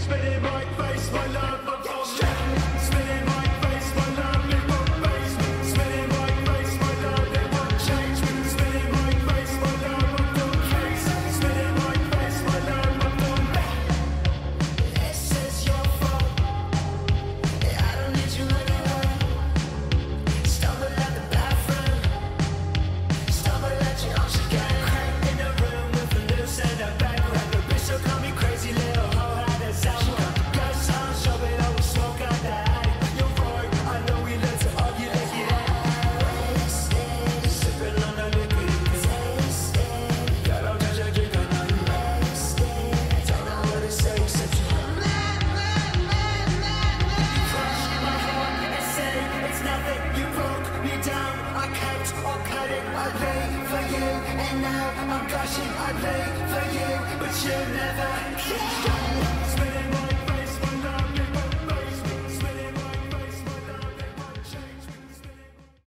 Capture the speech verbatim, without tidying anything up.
Spinning my face, my love, I'm from there. Spinning my face, my love, it won't face me. Spinning my face, my love, it won't change me. Spinning my face, my love, I'm from place. Spinning my face, my love, I'm from there. This is your fault. I don't need you anymore. Stumble out the bathroom. Stumble out your arms again. In a room with a loose and a bad rap. A bitch so call me crazy little hoe, how does that work? Got some show it over smoke out the attic. You're right, I know we love to argue like it ain't. Sipping on the liquid, got all kinds of drink on you. Don't know what to say except you. Crush my heart and say it's nothing. You broke me down, I kept on cutting. I paid for you, and now I'm gushing. I paid for you, but you never. Spinning my